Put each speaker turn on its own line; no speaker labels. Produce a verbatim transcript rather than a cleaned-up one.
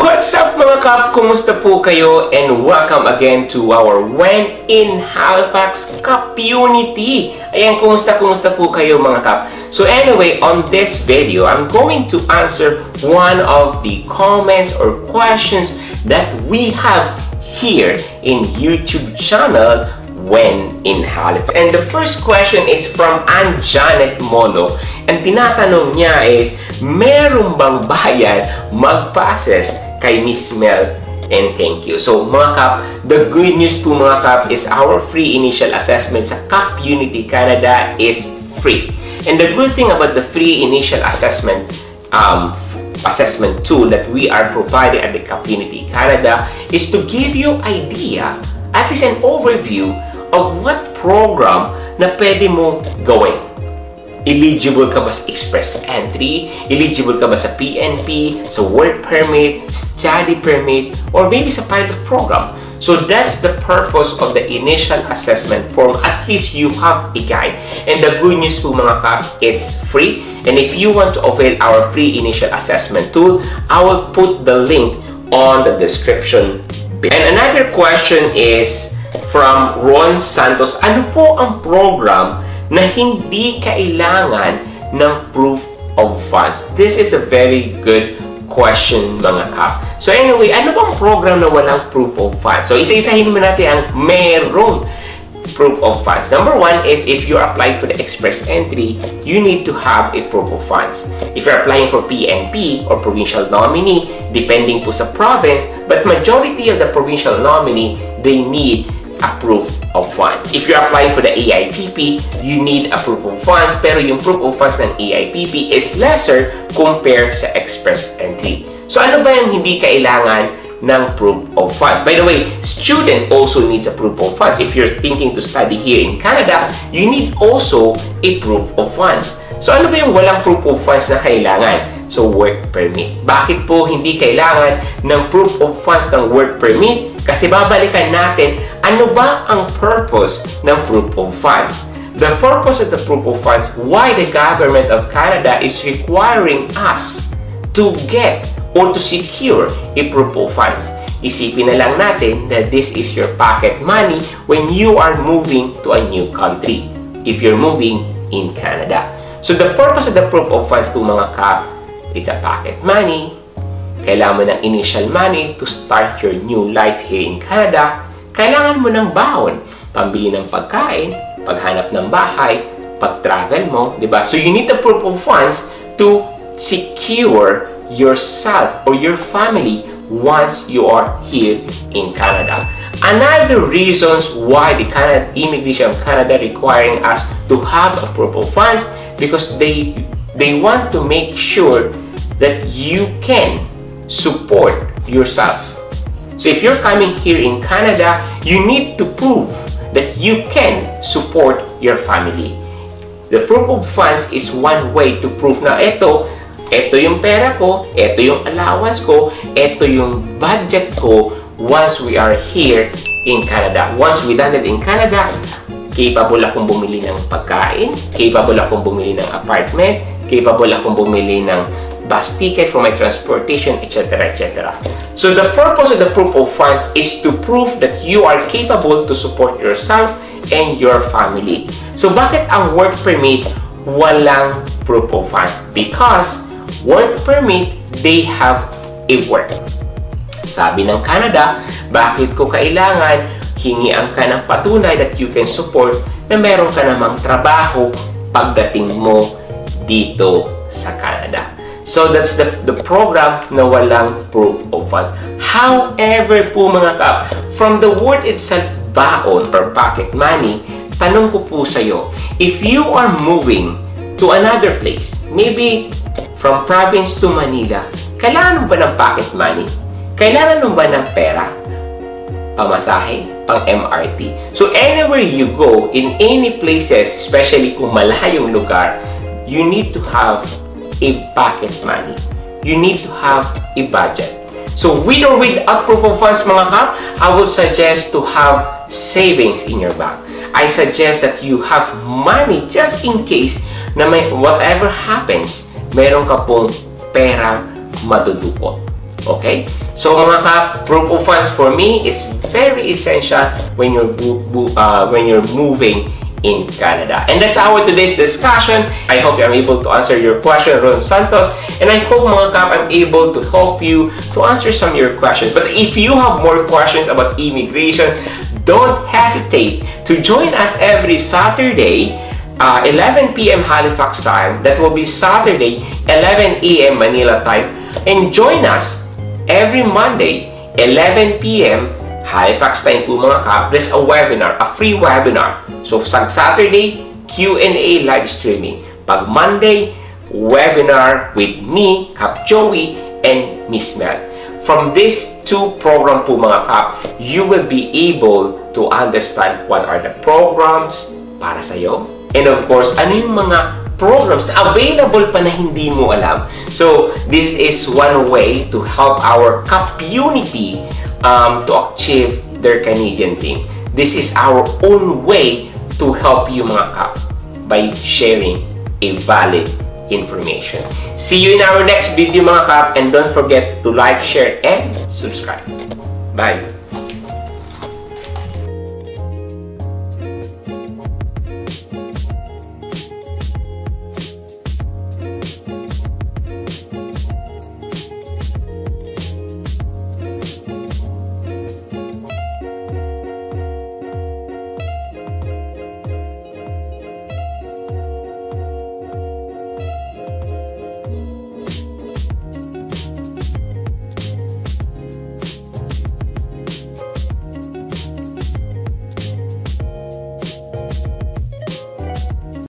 What's up mga kap? Kumusta po kayo? And welcome again to our When in Halifax Community. Ayan, kumusta kumusta po kayo mga kap? So anyway, on this video, I'm going to answer one of the comments or questions that we have here in YouTube channel When in Halifax. And the first question is from Ann Janet Molo. And tinatanong niya is, meron bang bayad mag-process kay Miss Mel? And thank you. So mga kap, the good news po mga kap is our free initial assessment sa Community Canada is free. And the good thing about the free initial assessment um, assessment tool that we are providing at the Community Canada is to give you idea, at least an overview of what program na pwede mo gawin. Eligible ka ba sa Express Entry? Eligible ka ba sa P N P, sa Work Permit, Study Permit, or maybe sa pilot program? So that's the purpose of the initial assessment form. At least you have a guide. And the good news po mga kap, it's free. And if you want to avail our free initial assessment tool, I will put the link on the description. And another question is from Ron Santos. Ano po ang program na hindi kailangan ng proof of funds? This is a very good question mga kap. So anyway, ano bang program na walang proof of funds? So isa-isahin mo natin ang merong proof of funds. Number one, if, if you're applying for the Express Entry, you need to have a proof of funds. If you're applying for P N P or Provincial Nominee, depending po sa province, but majority of the Provincial Nominee, they need a proof of funds. If you're applying for the A I P P, you need a proof of funds, pero yung proof of funds ng A I P P is lesser compared sa Express Entry. So ano ba yung hindi kailangan ng proof of funds? By the way, student also needs a proof of funds. If you're thinking to study here in Canada, you need also a proof of funds. So ano ba yung walang proof of funds na kailangan? So work permit. Bakit po hindi kailangan ng proof of funds ng work permit? Kasi babalikan natin, ano ba ang purpose ng proof of funds? The purpose of the proof of funds, why the government of Canada is requiring us to get or to secure a proof of funds. Isipin na lang natin that this is your pocket money when you are moving to a new country, if you're moving in Canada. So the purpose of the proof of funds po mga kap, it's a pocket money. Kailangan mo ng initial money to start your new life here in Canada. Kailangan mo ng baon, pambili ng pagkain, paghanap ng bahay, pag-travel mo, di ba? So you need the proof of funds to secure yourself or your family once you are here in Canada. Another reasons why the Canada Immigration of Canada requiring us to have a proof of funds, because they they want to make sure that you can support yourself. So if you're coming here in Canada, you need to prove that you can support your family. The proof of funds is one way to prove na ito, ito yung pera ko, ito yung allowance ko, ito yung budget ko once we are here in Canada. Once we landed in Canada, capable akong bumili ng pagkain, capable akong bumili ng apartment, capable akong bumili ng bus ticket for my transportation, et cetera, et cetera. So the purpose of the proof of funds is to prove that you are capable to support yourself and your family. So bakit ang work permit walang proof of funds? Because work permit, they have a work. Sabi ng Canada, bakit ko kailangan hingian ka ng patunay that you can support na meron ka namang trabaho pagdating mo dito sa Canada. So that's the, the program na walang proof of funds. However po mga kap, from the word itself, baon or pocket money, tanong ko po sa iyo, if you are moving to another place, maybe from province to Manila, kailangan mo ba ng pocket money? Kailangan mo ba ng pera? Pamasahe, pang M R T. So anywhere you go, in any places, especially kung malayong lugar, you need to have a pocket money. You need to have a budget. So with or without proof of funds mga kap, I would suggest to have savings in your bank. I suggest that you have money just in case na may whatever happens, meron ka pong pera madudukot. Okay? So mga kap, proof of funds for me is very essential when you're uh, when you're moving in Canada. And that's our today's discussion. I hope I'm able to answer your question, Ron Santos, and I hope mga kap, I'm able to help you to answer some of your questions. But if you have more questions about immigration, don't hesitate to join us every Saturday, uh, eleven p m Halifax time. That will be Saturday, eleven a m Manila time. And join us every Monday, eleven p m Halifax time po mga kap. There's a webinar, a free webinar. So, sa Saturday, Q and A live streaming. Pag Monday, webinar with me, Kap Joey, and Miss Mel. From these two programs po mga kap, you will be able to understand what are the programs para sa'yo. And of course, ano yung mga programs na available pa na hindi mo alam. So, this is one way to help our community um, to achieve their Canadian dream. This is our own way to help you mga kap by sharing a valid information. See you in our next video mga kap, and don't forget to like, share, and subscribe. Bye!